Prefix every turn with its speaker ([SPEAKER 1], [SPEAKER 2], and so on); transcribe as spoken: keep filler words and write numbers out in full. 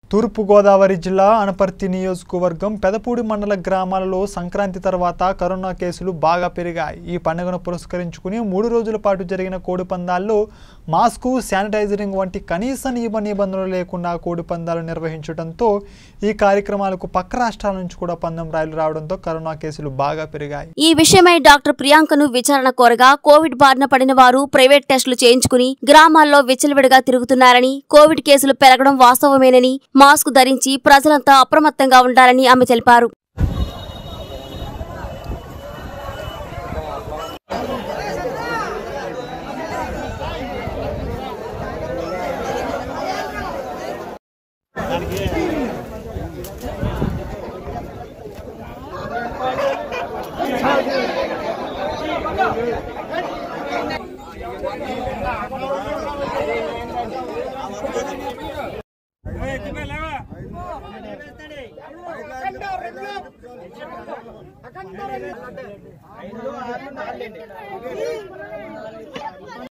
[SPEAKER 1] తూర్పు గోదావరి జిల్లా అనపర్తి నియోజకవర్గం పెదపూడి మండల గ్రామాలలో సంక్రాంతి తర్వాత కరోనా కేసులు బాగా పెరిగాయి. ఈ పండుగను పురస్కరించుకుని మూడు రోజుల పాటు జరిగిన కోడి పందాల్లో మాస్కు, శానిటైజరింగ్ వంటి కనీస నియమ నిబంధనలు లేకుండా కోడి పందాలు నిర్వహించడంతో ఈ కార్యక్రమాలకు పక్క రాష్ట్రాల నుంచి కూడా పందెం రాయలు రావడంతో కరోనా కేసులు బాగా పెరిగాయి.
[SPEAKER 2] ఈ విషయమై డాక్టర్ ప్రియాంకను విచారణ కోరగా కోవిడ్ బారిన పడిన వారు ప్రైవేట్ టెస్టులు చేయించుకుని గ్రామాల్లో విచ్చలవిడిగా తిరుగుతున్నారని, కోవిడ్ కేసులు పెరగడం వాస్తవమేనని, మాస్క్ ధరించి ప్రజలంతా అప్రమత్తంగా ఉండాలని ఆమె తెలిపారు.